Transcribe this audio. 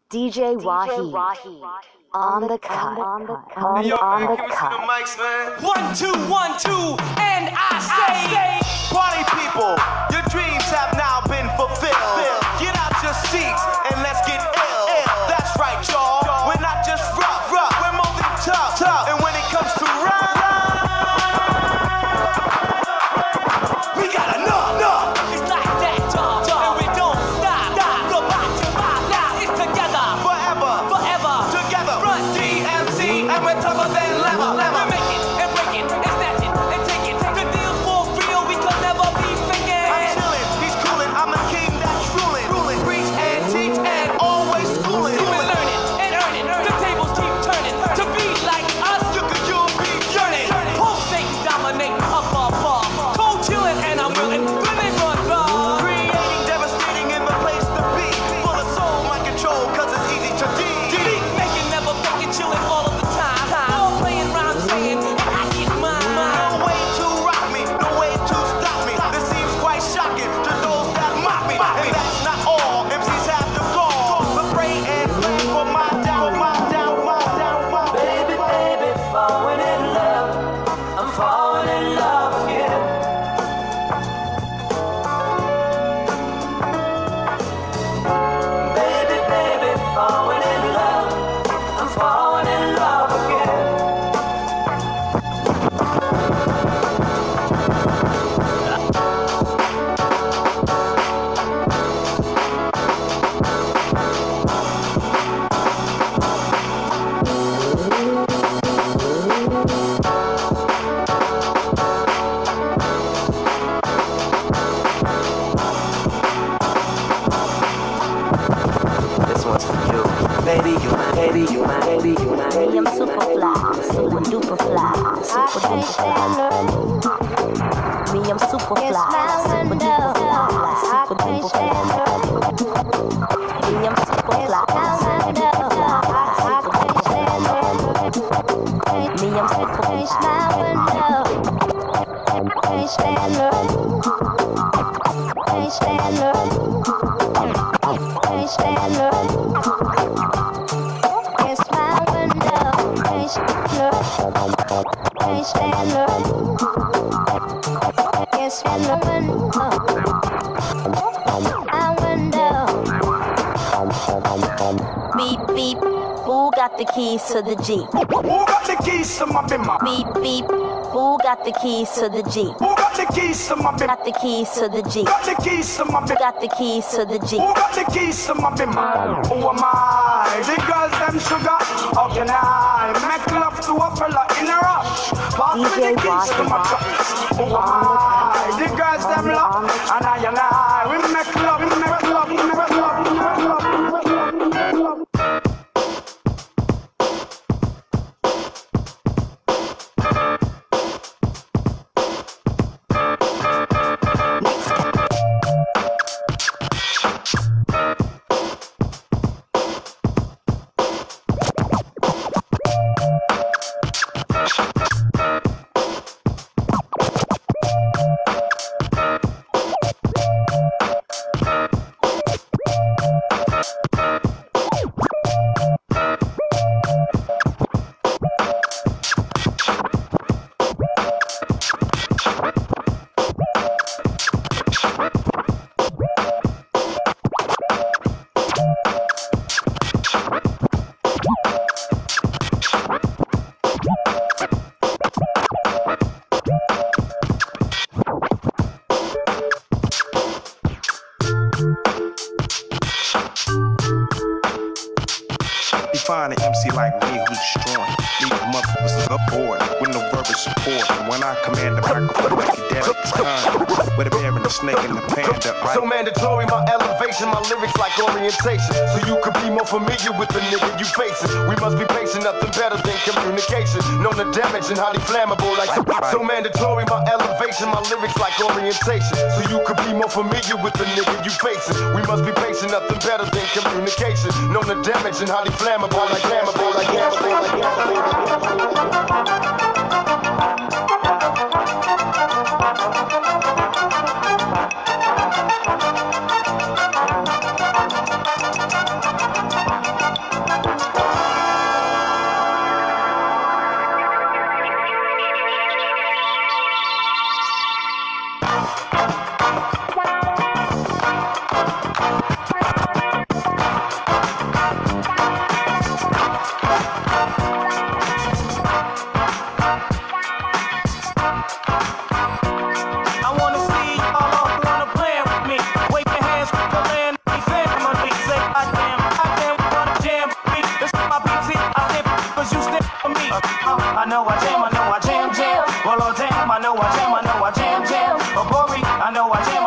DJ Waheed on the cut. Hey, yo, man, give us the mics, man. 1, 2, 1, 2, and I say, Party people, your dreams have now been fulfilled. Get out your seats and let's get ill. That's right, y'all. We're not just rough, we're more than tough. And when it comes to rhyme, we got enough. it's like that, y'all, and we don't stop. Go back to my now, it's together, forever, Together, Run DMC, and we're tougher than leather. We're making and breaking and snatching and taking the deal for real. We could never be I'm faking. chillin', he's coolin', I'm a king that's ruling. Preach and teach and always schooling. We're learning and earning. The tables keep turning. To be like us, You'll be yearning. pulsate, dominate, up above. Cold chillin' and I'm willing. Women run love. Creating, devastating in the place to be. Full of soul, my control, cause it's easy to Beat making, never faking, chillin' all of the time. All playing rhymes, saying, and I get mine. No way to rock me, no way to stop me. This seems quite shocking to those that mock me. And that's not all, MCs have to go. But pray and plan for my down. Baby, baby, falling in love. I'm falling in love again. Baby, baby, falling in love. I'm falling in love again. This one's for you. Baby, you my baby, you my baby, you my baby. I'm super fly, super duper fly, super duper fly. Me, I'm super fly, super duper fly, super duper fly. Me, I'm super fly, super duper fly, super duper fly. Me, I'm super fly. Beep beep, who got the keys to the Jeep? Who got the keys to my bimmer? Beep beep, who got the keys to the Jeep? Who got the keys to my bimmer? Got the keys to the Jeep. Got the keys to my bimmer? Got the keys to the Jeep. Who got the keys to my bimmer? Who am I? The girls them sugar. How can I make love to a fella in a rush? Pass me the DJ keys to my truck. Who am I? The girls them love. And I, we make love, we make love, we make love, we make love, we make love, we make love. Find an MC like me who's destroying. Leave the motherfuckers look bored with no verbal support. And when I command the microphone, like you damn it's time. With a bear and a snake and a panda, right? So mandatory, my elevation, my lyrics like orientation. So you could be more familiar with the nigga you facing. We must be patient, nothing better than communication. Known to damage and highly flammable like so mandatory, my elevation, my lyrics like orientation. So you could be more familiar with the nigga you facing. We must be patient, nothing better than communication. Known to damage and highly flammable like flammable like flammable like flammable. I know I jam, jam. Well, oh damn, I know I jam, jam. Oh, Bori, I know I jam.